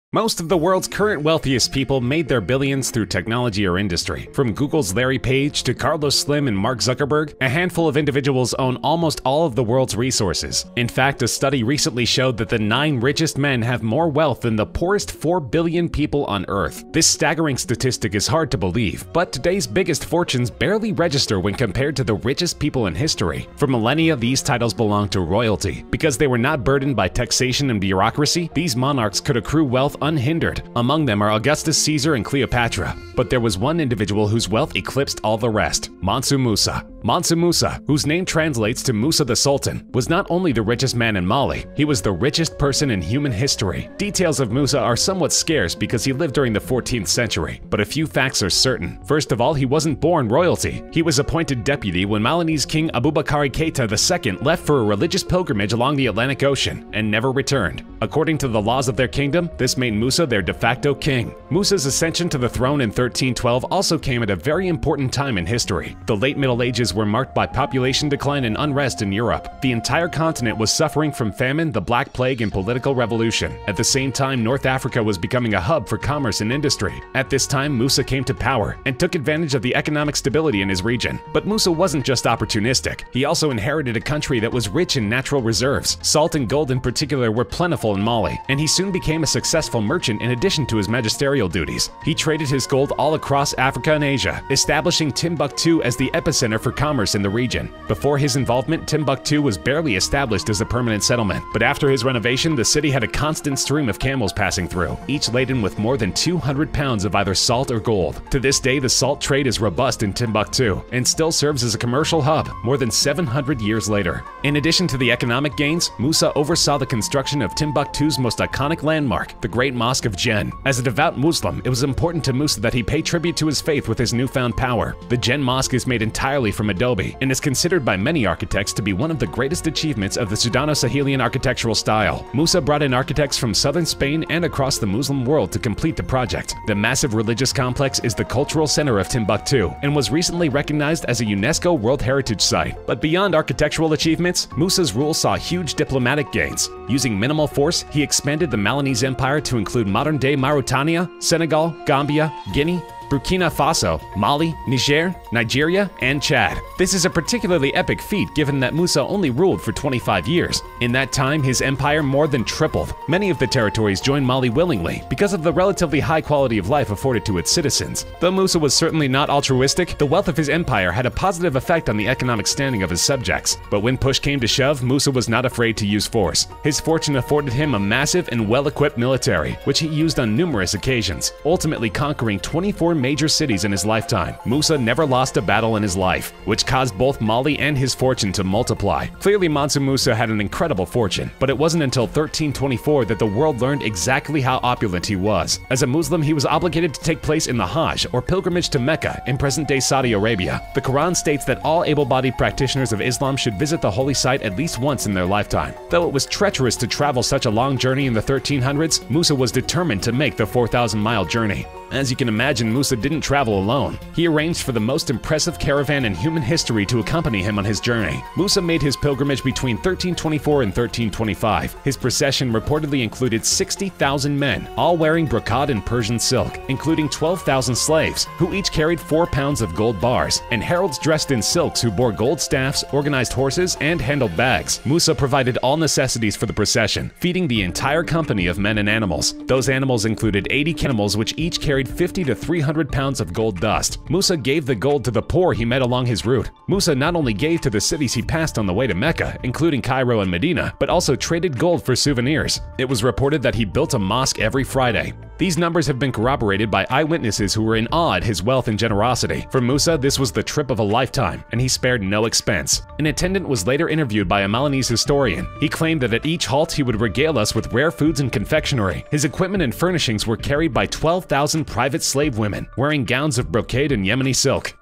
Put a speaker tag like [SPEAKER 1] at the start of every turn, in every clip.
[SPEAKER 1] Most of the world's current wealthiest people made their billions through technology or industry. From Google's Larry Page to Carlos Slim and Mark Zuckerberg, a handful of individuals own almost all of the world's resources. In fact, a study recently showed that the 9 richest men have more wealth than the poorest 4 billion people on Earth. This staggering statistic is hard to believe, but today's biggest fortunes barely register when compared to the richest people in history. For millennia, these titles belonged to royalty. Because they were not burdened by taxation and bureaucracy, these monarchs could accrue wealth unhindered. Among them are Augustus Caesar and Cleopatra. But there was one individual whose wealth eclipsed all the rest: Mansa Musa. Mansa Musa, whose name translates to Musa the Sultan, was not only the richest man in Mali, he was the richest person in human history. Details of Musa are somewhat scarce because he lived during the 14th century, but a few facts are certain. First of all, he wasn't born royalty. He was appointed deputy when Malinese King Abubakar Keita II left for a religious pilgrimage along the Atlantic Ocean and never returned. According to the laws of their kingdom, this made Musa their de facto king. Musa's ascension to the throne in 1312 also came at a very important time in history. The late Middle Ages were marked by population decline and unrest in Europe. The entire continent was suffering from famine, the Black Plague, and political revolution. At the same time, North Africa was becoming a hub for commerce and industry. At this time, Musa came to power and took advantage of the economic stability in his region. But Musa wasn't just opportunistic. He also inherited a country that was rich in natural reserves. Salt and gold in particular were plentiful in Mali, and he soon became a successful merchant in addition to his magisterial duties. He traded his gold all across Africa and Asia, establishing Timbuktu as the epicenter for commerce in the region. Before his involvement, Timbuktu was barely established as a permanent settlement, but after his renovation, the city had a constant stream of camels passing through, each laden with more than 200 pounds of either salt or gold. To this day, the salt trade is robust in Timbuktu and still serves as a commercial hub more than 700 years later. In addition to the economic gains, Musa oversaw the construction of Timbuktu's most iconic landmark, the Great Mosque of Djenné. As a devout Muslim, it was important to Musa that he pay tribute to his faith with his newfound power. The Djenné Mosque is made entirely from adobe and is considered by many architects to be one of the greatest achievements of the Sudano-Sahelian architectural style. Musa brought in architects from southern Spain and across the Muslim world to complete the project. The massive religious complex is the cultural center of Timbuktu and was recently recognized as a UNESCO World Heritage Site. But beyond architectural achievements, Musa's rule saw huge diplomatic gains. Using minimal force, he expanded the Malinese Empire to include modern-day Mauritania, Senegal, Gambia, Guinea, Burkina Faso, Mali, Niger, Nigeria, and Chad. This is a particularly epic feat given that Musa only ruled for 25 years. In that time, his empire more than tripled. Many of the territories joined Mali willingly because of the relatively high quality of life afforded to its citizens. Though Musa was certainly not altruistic, the wealth of his empire had a positive effect on the economic standing of his subjects. But when push came to shove, Musa was not afraid to use force. His fortune afforded him a massive and well-equipped military, which he used on numerous occasions, ultimately conquering 24 major cities in his lifetime. Musa never lost a battle in his life, which caused both Mali and his fortune to multiply. Clearly, Mansa Musa had an incredible fortune, but it wasn't until 1324 that the world learned exactly how opulent he was. As a Muslim, he was obligated to take place in the Hajj, or pilgrimage to Mecca, in present-day Saudi Arabia. The Quran states that all able-bodied practitioners of Islam should visit the holy site at least once in their lifetime. Though it was treacherous to travel such a long journey in the 1300s, Musa was determined to make the 4,000-mile journey. As you can imagine, Musa didn't travel alone. He arranged for the most impressive caravan in human history to accompany him on his journey. Musa made his pilgrimage between 1324 and 1325. His procession reportedly included 60,000 men, all wearing brocade and Persian silk, including 12,000 slaves, who each carried 4 pounds of gold bars, and heralds dressed in silks who bore gold staffs, organized horses, and handled bags. Musa provided all necessities for the procession, feeding the entire company of men and animals. Those animals included 80 camels, which each carried 50 to 300 pounds of gold dust. Musa gave the gold to the poor he met along his route. Musa not only gave to the cities he passed on the way to Mecca, including Cairo and Medina, but also traded gold for souvenirs. It was reported that he built a mosque every Friday. These numbers have been corroborated by eyewitnesses who were in awe at his wealth and generosity. For Musa, this was the trip of a lifetime, and he spared no expense. An attendant was later interviewed by a Malinese historian. He claimed that at each halt he would regale us with rare foods and confectionery. His equipment and furnishings were carried by 12,000 private slave women, wearing gowns of brocade and Yemeni silk.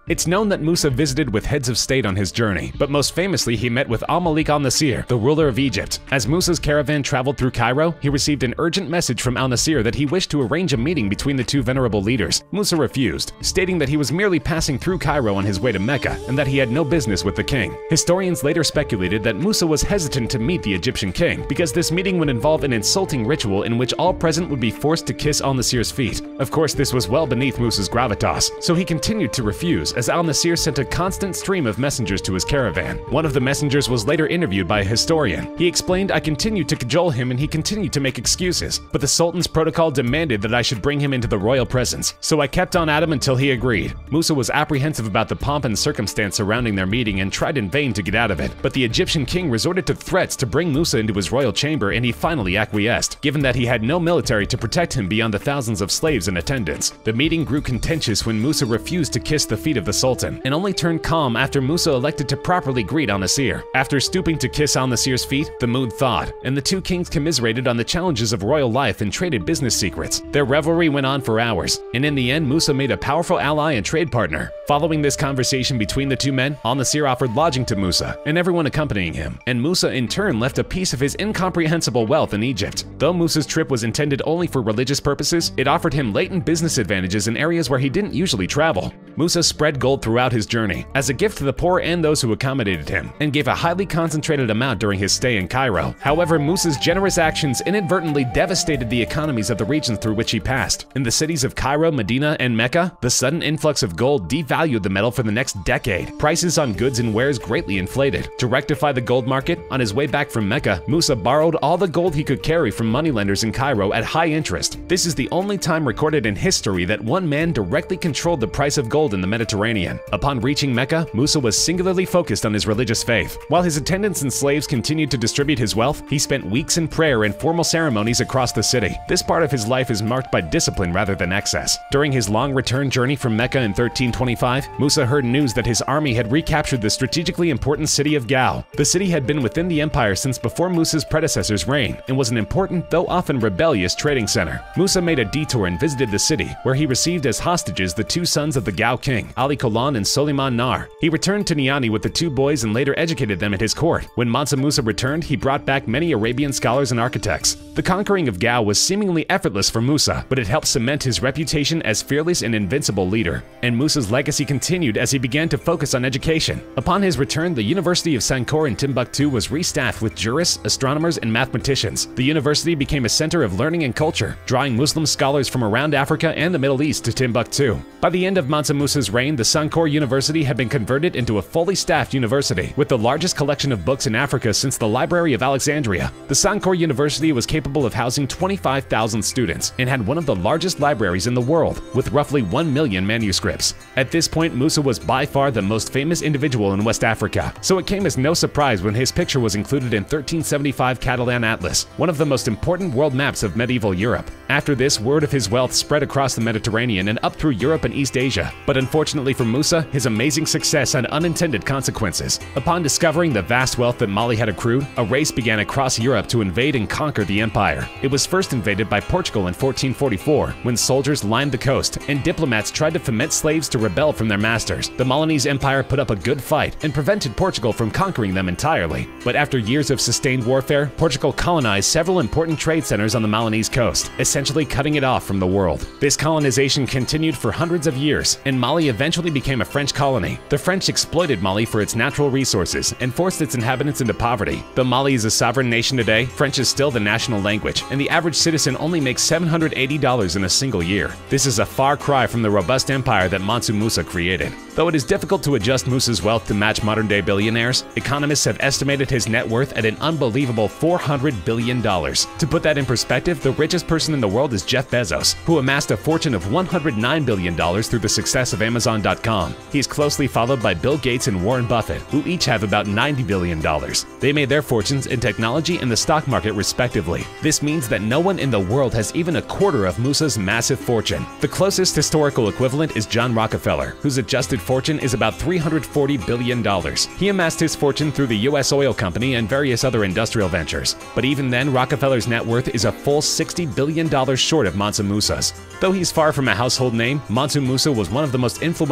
[SPEAKER 1] It's known that Musa visited with heads of state on his journey, but most famously he met with al-Malik al-Nasir, the ruler of Egypt. As Musa's caravan traveled through Cairo, he received an urgent message from al-Nasir that he wished to arrange a meeting between the two venerable leaders. Musa refused, stating that he was merely passing through Cairo on his way to Mecca and that he had no business with the king. Historians later speculated that Musa was hesitant to meet the Egyptian king because this meeting would involve an insulting ritual in which all present would be forced to kiss al-Nasir's feet. Of course, this was well beneath Musa's gravitas, so he continued to refuse as al-Nasir sent a constant stream of messengers to his caravan. One of the messengers was later interviewed by a historian. He explained, "I continued to cajole him and he continued to make excuses, but the Sultan's protocol demanded that I should bring him into the royal presence, so I kept on at him until he agreed." Musa was apprehensive about the pomp and circumstance surrounding their meeting and tried in vain to get out of it, but the Egyptian king resorted to threats to bring Musa into his royal chamber and he finally acquiesced, given that he had no military to protect him beyond the thousands of slaves in attendance. The meeting grew contentious when Musa refused to kiss the feet of the Sultan, and only turned calm after Musa elected to properly greet al-Nasir. After stooping to kiss al-Nasir's feet, the mood thawed, and the two kings commiserated on the challenges of royal life and traded business secrets. Their revelry went on for hours, and in the end Musa made a powerful ally and trade partner. Following this conversation between the two men, al-Nasir offered lodging to Musa and everyone accompanying him, and Musa in turn left a piece of his incomprehensible wealth in Egypt. Though Musa's trip was intended only for religious purposes, it offered him latent business advantages in areas where he didn't usually travel. Musa spread gold throughout his journey, as a gift to the poor and those who accommodated him, and gave a highly concentrated amount during his stay in Cairo. However, Musa's generous actions inadvertently devastated the economies of the regions through which he passed. In the cities of Cairo, Medina, and Mecca, the sudden influx of gold devalued the metal for the next decade. Prices on goods and wares greatly inflated. To rectify the gold market, on his way back from Mecca, Musa borrowed all the gold he could carry from moneylenders in Cairo at high interest. This is the only time recorded in history that one man directly controlled the price of gold in the Mediterranean. Upon reaching Mecca, Musa was singularly focused on his religious faith. While his attendants and slaves continued to distribute his wealth, he spent weeks in prayer and formal ceremonies across the city. This part of his life is marked by discipline rather than excess. During his long return journey from Mecca in 1325, Musa heard news that his army had recaptured the strategically important city of Gao. The city had been within the empire since before Musa's predecessor's reign and was an important, though often rebellious, trading center. Musa made a detour and visited the city, where he received as hostages the two sons of the Gao king, Ali Kolan and Soliman Nar. He returned to Niani with the two boys and later educated them at his court. When Mansa Musa returned, he brought back many Arabian scholars and architects. The conquering of Gao was seemingly effortless for Musa, but it helped cement his reputation as fearless and invincible leader. And Musa's legacy continued as he began to focus on education. Upon his return, the University of Sankore in Timbuktu was restaffed with jurists, astronomers, and mathematicians. The university became a center of learning and culture, drawing Muslim scholars from around Africa and the Middle East to Timbuktu. By the end of Mansa Musa's reign, the Sankore University had been converted into a fully staffed university, with the largest collection of books in Africa since the Library of Alexandria. The Sankore University was capable of housing 25,000 students and had one of the largest libraries in the world, with roughly 1 million manuscripts. At this point, Musa was by far the most famous individual in West Africa, so it came as no surprise when his picture was included in 1375 Catalan Atlas, one of the most important world maps of medieval Europe. After this, word of his wealth spread across the Mediterranean and up through Europe and East Asia. But unfortunately for Musa, his amazing success had unintended consequences. Upon discovering the vast wealth that Mali had accrued, a race began across Europe to invade and conquer the empire. It was first invaded by Portugal in 1444, when soldiers lined the coast and diplomats tried to foment slaves to rebel from their masters. The Milanese Empire put up a good fight and prevented Portugal from conquering them entirely. But after years of sustained warfare, Portugal colonized several important trade centers on the Milanese coast, essentially cutting it off from the world. This colonization continued for hundreds of years, and Mali eventually became a French colony. The French exploited Mali for its natural resources and forced its inhabitants into poverty. Though Mali is a sovereign nation today, French is still the national language, and the average citizen only makes $780 in a single year. This is a far cry from the robust empire that Mansa Musa created. Though it is difficult to adjust Musa's wealth to match modern-day billionaires, economists have estimated his net worth at an unbelievable $400 billion. To put that in perspective, the richest person in the world is Jeff Bezos, who amassed a fortune of $109 billion through the success of Amazon.com. He is closely followed by Bill Gates and Warren Buffett, who each have about $90 billion. They made their fortunes in technology and the stock market respectively. This means that no one in the world has even a quarter of Musa's massive fortune. The closest historical equivalent is John Rockefeller, whose adjusted fortune is about $340 billion. He amassed his fortune through the U.S. oil company and various other industrial ventures. But even then, Rockefeller's net worth is a full $60 billion short of Mansa Musa's. Though he's far from a household name, Mansa Musa was one of the most influential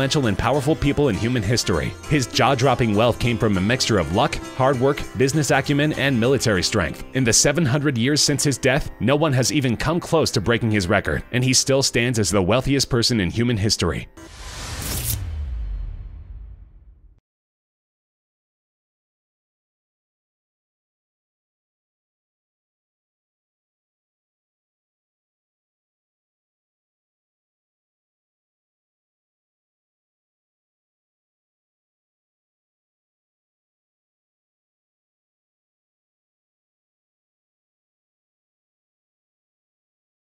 [SPEAKER 1] influential and powerful people in human history. His jaw-dropping wealth came from a mixture of luck, hard work, business acumen, and military strength. In the 700 years since his death, no one has even come close to breaking his record, and he still stands as the wealthiest person in human history.